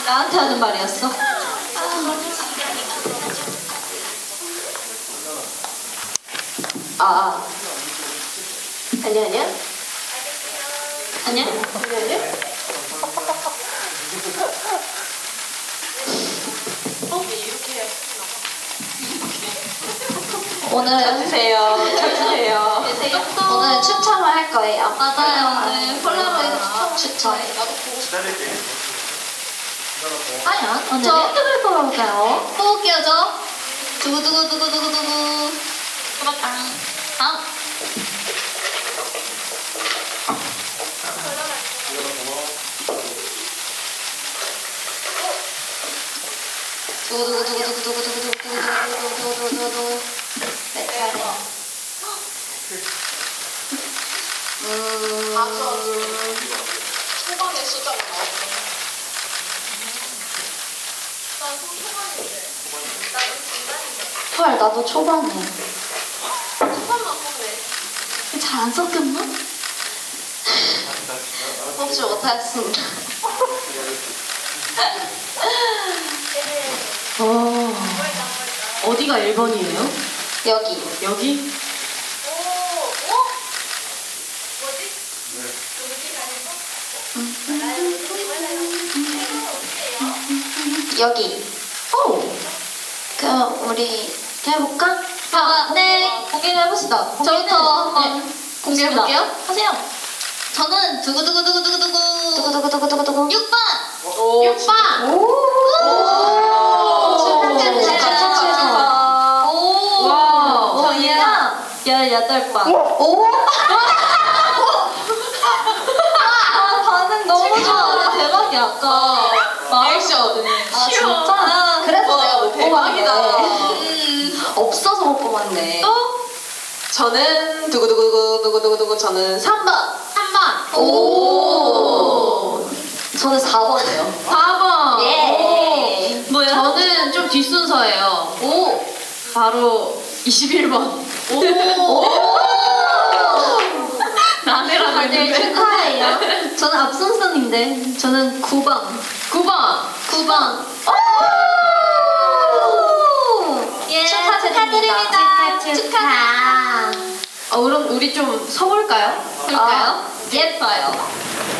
나한테 하는 말이었어. 아니야 아니야? 아니야? 오늘은 쳐주세요. 오늘 추첨을 할 거예요. 맞아요. 오늘 폴라로이드 추첨. 과연 오늘 저- 핸드볼 뽑아볼까요? 뽑을게요. 두구두구두구두구두구. 뽑았다. 다음. 두구두구두구두구두구두구두구두구두구두구두구두구. 네, 잘 돼요. 초반에 숫자가 나왔어. 난 초반인데. 나는 중간인데. 헐, 나도 초반에. 초반만 뽑네. 잘 안 섞였나? 혹시 못하겠습니다. 어디가 1번이에요? 여기. 여기? 뭐지? 여기. 그럼 우리 해볼까? 네. 공개를 해봅시다. 저부터 한번 공개해볼게요. 하세요. 저는 두구두구두구두구두구. 두구두구두구두구두구. 6번. 오, 6번. 축하드립니다. 오. 와, 저희가 18번. 오. 반응 너무 좋아. 대박이야. 아까 액션. 아, 진짜? 그래서 내가 못 대박이다. 뽑았네. 없어서 못 뽑았네. 저는 두구두구두구두구두구 저는 3번. 3번. 오. 저는 4번이에요. 4번. 예. 뭐야? 저는 좀 뒷순서예요. 오. 바로 21번. 오. 나네라고 다들 했는데. 축하해요. 저는 앞선선인데 저는 9번. 9번. 9번. 예, 축하드립니다. 축하. 그럼 우리 좀 서볼까요? 그럴까요? 예뻐요.